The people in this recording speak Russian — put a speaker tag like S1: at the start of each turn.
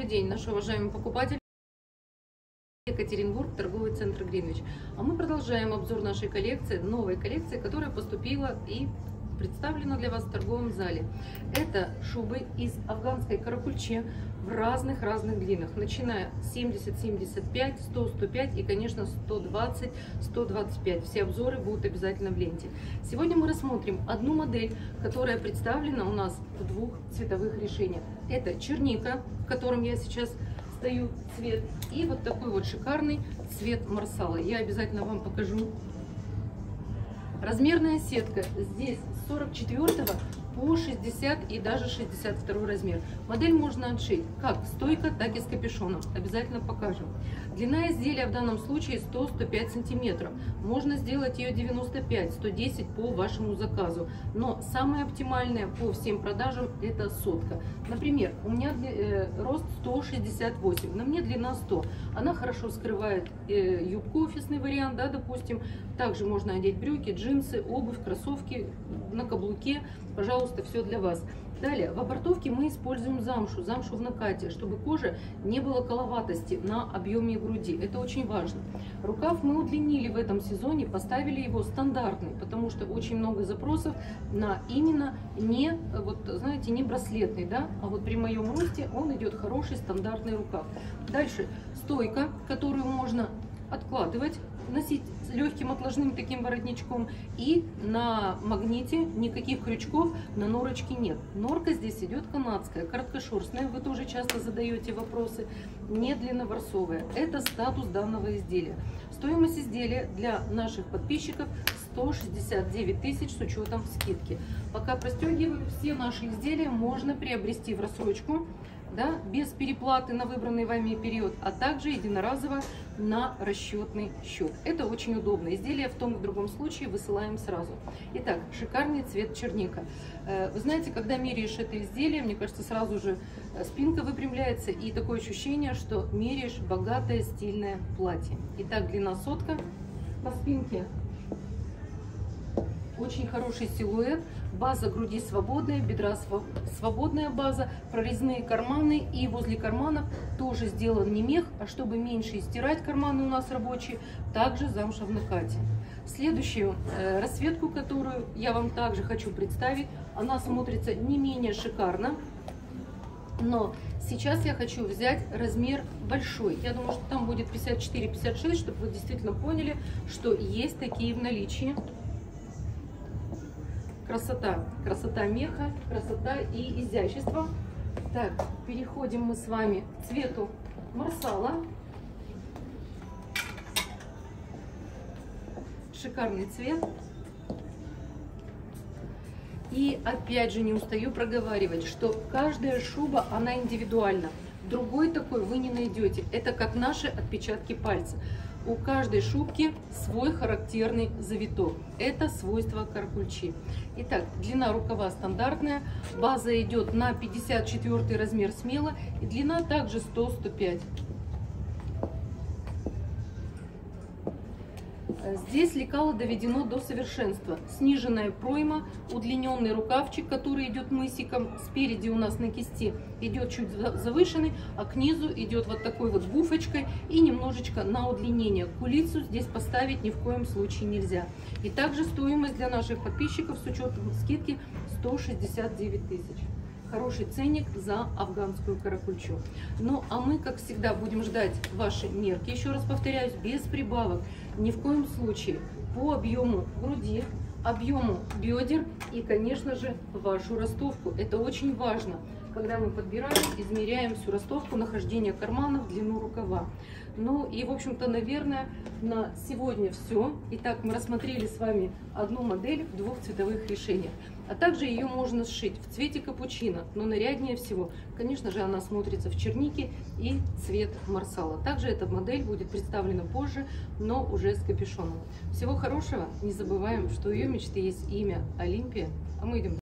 S1: Добрый день, наши уважаемые покупатели. Екатеринбург, торговый центр Гринвич. А мы продолжаем обзор нашей коллекции, новой коллекции, которая поступила и представлена для вас в торговом зале. Это шубы из афганской каракульче в разных длинах, начиная с 70, 75, 100, 105 и, конечно, 120, 125. Все обзоры будут обязательно в ленте. Сегодня мы рассмотрим одну модель, которая представлена у нас в двух цветовых решениях. Это черника, в котором я сейчас стою, цвет, и вот такой вот шикарный цвет марсала. Я обязательно вам покажу. Размерная сетка здесь с 44 по 60 и даже 62 размер. Модель можно отшить как стойка, так и с капюшоном. Обязательно покажем. Длина изделия в данном случае 100-105 сантиметров. Можно сделать ее 95-110 по вашему заказу. Но самое оптимальное по всем продажам это сотка. Например, у меня рост 168, на мне длина 100. Она хорошо скрывает юбку, офисный вариант, да, допустим. Также можно одеть брюки, джинсы, обувь, кроссовки на каблуке. Пожалуйста, все для вас. Далее, в обортовке мы используем замшу в накате, чтобы кожа не было коловатости на объеме груди. Это очень важно. Рукав мы удлинили в этом сезоне, поставили его стандартный, потому что очень много запросов на именно не, вот, знаете, не браслетный, да, а вот при моем росте он идет хороший стандартный рукав. Дальше стойка, которую можно откладывать, носить с легким отложным таким воротничком, и на магните никаких крючков, на норочке нет. Норка здесь идет канадская, короткошерстная, вы тоже часто задаете вопросы, не длинноворсовая. Это статус данного изделия. Стоимость изделия для наших подписчиков 169 тысяч с учетом скидки. Пока простегиваю, все наши изделия можно приобрести в рассрочку, да, без переплаты на выбранный вами период, а также единоразово на расчетный счет. Это очень удобно. Изделия в том и в другом случае высылаем сразу. Итак, шикарный цвет черника. Вы знаете, когда меряешь это изделие, мне кажется, сразу же спинка выпрямляется и такое ощущение, что меряешь богатое стильное платье. Итак, длина сотка, по спинке очень хороший силуэт, база груди свободная, бедра свободная база, прорезные карманы, и возле карманов тоже сделан не мех, а чтобы меньше стирать карманы у нас рабочие, также замша в накате. Следующую расцветку, которую я вам также хочу представить, она смотрится не менее шикарно, но сейчас я хочу взять размер большой. Я думаю, что там будет 54-56, чтобы вы действительно поняли, что есть такие в наличии. Красота меха, красота и изящество. Так, переходим мы с вами к цвету марсала. Шикарный цвет. И опять же не устаю проговаривать, что каждая шуба, она индивидуальна. Другой такой вы не найдете. Это как наши отпечатки пальца. У каждой шубки свой характерный завиток. Это свойство каракульчи. Итак, длина рукава стандартная. База идет на 54 размер смело. И длина также 100-105. Здесь лекало доведено до совершенства. Сниженная пройма, удлиненный рукавчик, который идет мысиком. Спереди у нас на кисти идет чуть завышенный, а к низу идет вот такой вот буфочкой и немножечко на удлинение. Кулицу здесь поставить ни в коем случае нельзя. И также стоимость для наших подписчиков с учетом скидки 169 тысяч. Хороший ценник за афганскую каракульчу. Ну, а мы, как всегда, будем ждать ваши мерки. Еще раз повторяюсь, без прибавок. Ни в коем случае по объему груди, объему бедер и, конечно же, вашу ростовку. Это очень важно, когда мы подбираем, измеряем всю ростовку, нахождение карманов, длину рукава. Ну и, в общем-то, наверное, на сегодня все. Итак, мы рассмотрели с вами одну модель в двух цветовых решениях. А также ее можно сшить в цвете капучино, но наряднее всего, конечно же, она смотрится в чернике и цвет марсала. Также эта модель будет представлена позже, но уже с капюшоном. Всего хорошего. Не забываем, что у ее мечты есть имя Олимпия, а мы идем.